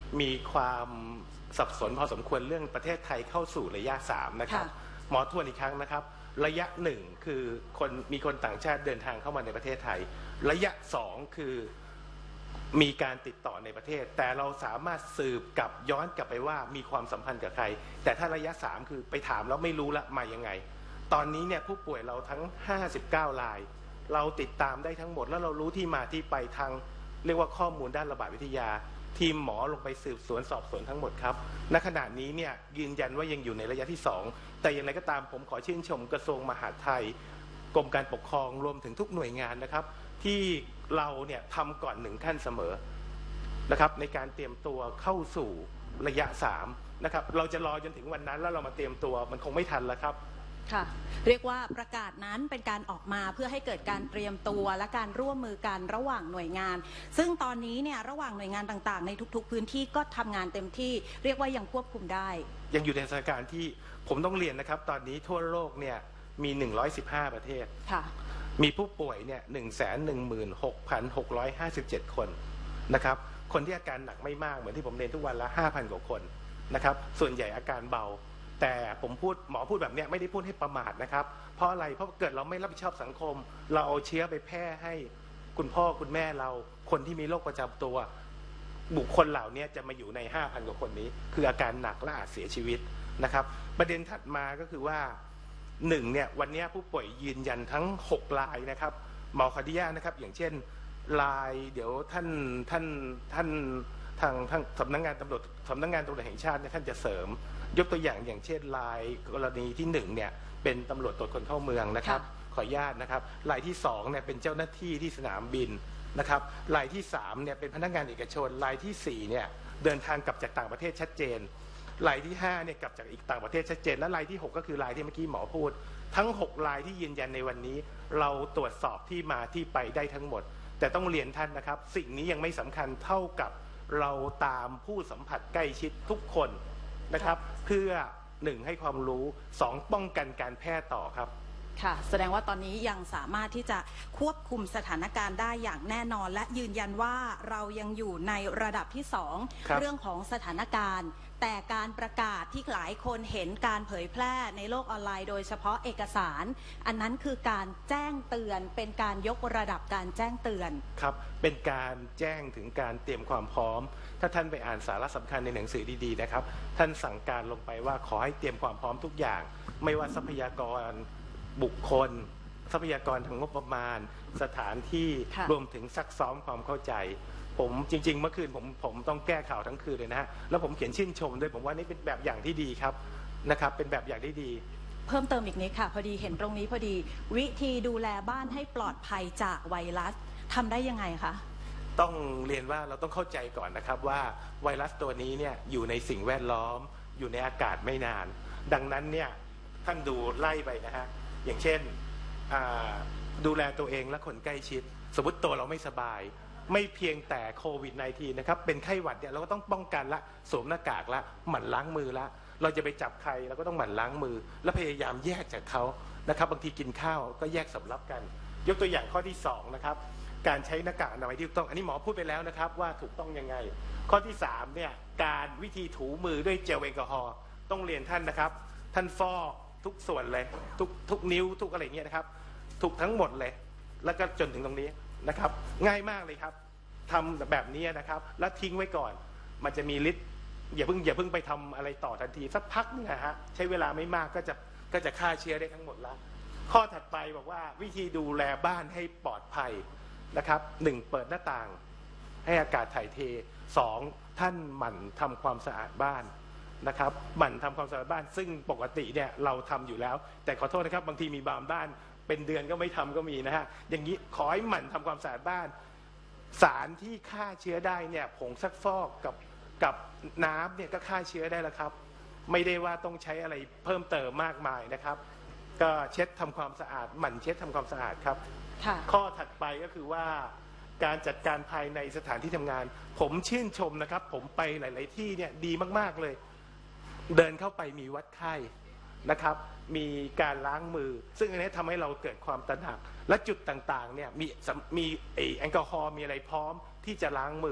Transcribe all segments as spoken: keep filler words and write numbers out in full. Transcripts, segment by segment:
มีความสับสนพอสมควรเรื่องประเทศไทยเข้าสู่ระยะสามนะครับหมอทวนอีกครั้งนะครับระยะหนึ่งคือคนมีคนต่างชาติเดินทางเข้ามาในประเทศไทยระยะสองคือมีการติดต่อในประเทศแต่เราสามารถสืบกลับย้อนกลับไปว่ามีความสัมพันธ์กับใครแต่ถ้าระยะสามคือไปถามแล้วไม่รู้ละมายังไงตอนนี้เนี่ยผู้ป่วยเราทั้งห้าสิบเก้ารายเราติดตามได้ทั้งหมดแล้วเรารู้ที่มาที่ไปทางเรียกว่าข้อมูลด้านระบาดวิทยาทีมหมอลงไปสืบสวนสอบสวนทั้งหมดครับณขณะนี้เนี่ยยืนยันว่ายังอยู่ในระยะที่สองแต่อย่างไรก็ตามผมขอชื่นชมกระทรวงมหาดไทยกรมการปกครองรวมถึงทุกหน่วยงานนะครับที่เราเนี่ยทำก่อนหนึ่งขั้นเสมอนะครับในการเตรียมตัวเข้าสู่ระยะสามนะครับเราจะรอจนถึงวันนั้นแล้วเรามาเตรียมตัวมันคงไม่ทันแล้วครับค่ะเรียกว่าประกาศนั้นเป็นการออกมาเพื่อให้เกิดการเตรียมตัวและการร่วมมือกันระหว่างหน่วยงานซึ่งตอนนี้เนี่ยระหว่างหน่วยงานต่างๆในทุกๆพื้นที่ก็ทำงานเต็มที่เรียกว่ายังควบคุมได้ยังอยู่ในสถานการณ์ที่ผมต้องเรียนนะครับตอนนี้ทั่วโลกเนี่ยมีหนึ่งร้อยสิบห้าประเทศค่ะมีผู้ป่วยเนี่ยหนึ่งแสนหนึ่งหมื่นหกพันหกร้อยห้าสิบเจ็ดคนนะครับคนที่อาการหนักไม่มากเหมือนที่ผมเรียนทุกวันละห้าพันกว่าคนนะครับส่วนใหญ่อาการเบาแต่ผมพูดหมอพูดแบบนี้ไม่ได้พูดให้ประมาทนะครับเพราะอะไรเพราะเกิดเราไม่รับผิดชอบสังคมเราเอาเชื้อไปแพร่ให้คุณพ่อคุณแม่เราคนที่มีโรคประจำตัวบุคคลเหล่านี้จะมาอยู่ใน ห้าพัน กว่าคนนี้คืออาการหนักและอาจเสียชีวิตนะครับประเด็นถัดมาก็คือว่าหนึ่งเนี่ยวันนี้ผู้ป่วยยืนยันทั้งหกรายนะครับหมอขออนุญาตนะครับอย่างเช่นรายเดี๋ยวท่านท่านท่านทางทางสำนักงานตำรวจสำนักงานตำรวจแห่งชาติท่านจะเสริมยกตัวอย่างอย่างเช่นรายกรณีที่หนึ่งเนี่ยเป็นตำรวจตรวจคนเข้าเมืองนะครับขออนุญาตนะครับรายที่สองเนี่ยเป็นเจ้าหน้าที่ที่สนามบินนะครับรายที่สามเนี่ยเป็นพนักงานเอกชนรายที่สี่เนี่ยเดินทางกลับจากต่างประเทศชัดเจนรายที่ห้าเนี่ยกลับจากอีกต่างประเทศชัดเจนและรายที่หกก็คือรายที่เมื่อกี้หมอพูดทั้งหกรายที่ยืนยันในวันนี้เราตรวจสอบที่มาที่ไปได้ทั้งหมดแต่ต้องเรียนท่านนะครับสิ่งนี้ยังไม่สำคัญเท่ากับเราตามผู้สัมผัสใกล้ชิดทุกคนนะครับเพื่อหนึ่งให้ความรู้สองป้องกันการแพร่ต่อครับค่ะแสดงว่าตอนนี้ยังสามารถที่จะควบคุมสถานการณ์ได้อย่างแน่นอนและยืนยันว่าเรายังอยู่ในระดับที่สองเรื่องของสถานการณ์แต่การประกาศที่หลายคนเห็นการเผยแพร่ในโลกออนไลน์โดยเฉพาะเอกสารอันนั้นคือการแจ้งเตือนเป็นการยกระดับการแจ้งเตือนครับเป็นการแจ้งถึงการเตรียมความพร้อมถ้าท่านไปอ่านสาระสำคัญในหนังสือดีๆนะครับท่านสั่งการลงไปว่าขอให้เตรียมความพร้อมทุกอย่างไม่ว่าทรัพยากรบุคคลทรัพยากรทางงบประมาณสถานที่รวมถึงซักซ้อมความเข้าใจผมจริงๆเมื่อคืนผมผมต้องแก้ข่าวทั้งคืนเลยนะฮะแล้วผมเขียนชื่นชมด้วยผมว่านี่เป็นแบบอย่างที่ดีครับนะครับเป็นแบบอย่างที่ดีเพิ่มเติมอีกนิดค่ะพอดีเห็นตรงนี้พอดีวิธีดูแลบ้านให้ปลอดภัยจากไวรัสทำได้ยังไงคะต้องเรียนว่าเราต้องเข้าใจก่อนนะครับว่าไวรัสตัวนี้เนี่ยอยู่ในสิ่งแวดล้อมอยู่ในอากาศไม่นานดังนั้นเนี่ยท่านดูไล่ไปนะฮะอย่างเช่นดูแลตัวเองและคนใกล้ชิดสมมติตัวเราไม่สบายไม่เพียงแต่โควิด สิบเก้า นะครับเป็นไข้หวัดเนี่ยเราก็ต้องป้องกันละสวมหน้ากากละหมั่นล้างมือละเราจะไปจับใครเราก็ต้องหมั่นล้างมือและพยายามแยกจากเขานะครับบางทีกินข้าวก็แยกสำรับกันยกตัวอย่างข้อที่สองนะครับการใช้หน้ากากอนามัยที่ถูกต้องอันนี้หมอพูดไปแล้วนะครับว่าถูกต้องยังไงข้อที่สามเนี่ยการวิธีถูมือด้วยเจลแอลกอฮอล์ต้องเรียนท่านนะครับท่านฟอกทุกส่วนเลยทุกทุกนิ้วทุกอะไรเงี้ยนะครับถูกทั้งหมดเลยแล้วก็จนถึงตรงนี้นะครับง่ายมากเลยครับทำแบบนี้นะครับแล้วทิ้งไว้ก่อนมันจะมีฤทธิ์อย่าเพิ่งอย่าเพิ่งไปทำอะไรต่อทันทีสักพักนึงนะฮะใช้เวลาไม่มากก็จะก็จะฆ่าเชื้อได้ทั้งหมดแล้วข้อถัดไปบอกว่าวิธีดูแลบ้านให้ปลอดภัยนะครับหนึ่งเปิดหน้าต่างให้อากาศถ่ายเทสองท่านหมั่นทำความสะอาดบ้านนะครับหมั่นทำความสะอาดบ้านซึ่งปกติเนี่ยเราทำอยู่แล้วแต่ขอโทษนะครับบางทีมีบางบ้านเป็นเดือนก็ไม่ทำก็มีนะฮะอย่างนี้ขอให้หมั่นทำความสะอาดบ้านสารที่ฆ่าเชื้อได้เนี่ยผงซักฟอกกับกับน้ำเนี่ยก็ฆ่าเชื้อได้แล้วครับไม่ได้ว่าต้องใช้อะไรเพิ่มเติมมากมายนะครับก็เช็ดทำความสะอาดหมั่นเช็ดทำความสะอาดครับข้อถัดไปก็คือว่าการจัดการภายในสถานที่ทำงานผมชื่นชมนะครับผมไปหลายๆที่เนี่ยดีมากๆเลยเดินเข้าไปมีวัดไข้นะครับมีการล้างมือซึ่งอันนี้ทำให้เราเกิดความตระหนักและจุดต่างๆเนี่ยมีมีแอลกอฮอล์มีอะไรพร้อมที่จะล้างมือ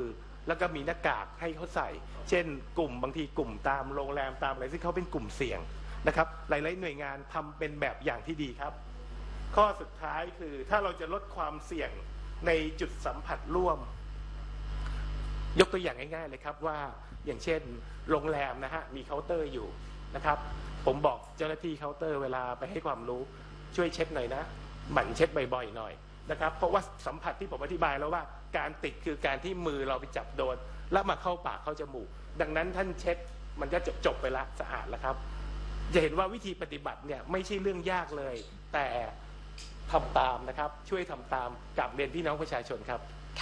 แล้วก็มีหน้ากากให้เขาใส่ เช่นกลุ่มบางทีกลุ่มตามโรงแรมตามอะไรซึ่งเขาเป็นกลุ่มเสี่ยงนะครับหลายๆหน่วยงานทำเป็นแบบอย่างที่ดีครับข้อสุดท้ายคือถ้าเราจะลดความเสี่ยงในจุดสัมผัสร่วมยกตัวอย่างง่ายๆเลยครับว่าอย่างเช่นโรงแรมนะฮะมีเคาน์เตอร์อยู่นะครับผมบอกเจ้าหน้าที่เคาน์เตอร์เวลาไปให้ความรู้ช่วยเช็ดหน่อยนะหมั่นเช็ดบ่อยๆหน่อยนะครับเพราะว่าสัมผัสที่ผมอธิบายแล้วว่าการติดคือการที่มือเราไปจับโดนแล้วมาเข้าปากเข้าจมูกดังนั้นท่านเช็ดมันก็จบจบไปละสะอาดแล้วครับจะเห็นว่าวิธีปฏิบัติเนี่ยไม่ใช่เรื่องยากเลยแต่ทำตามนะครับช่วยทำตามกับเรียนพี่น้องประชาชนครับ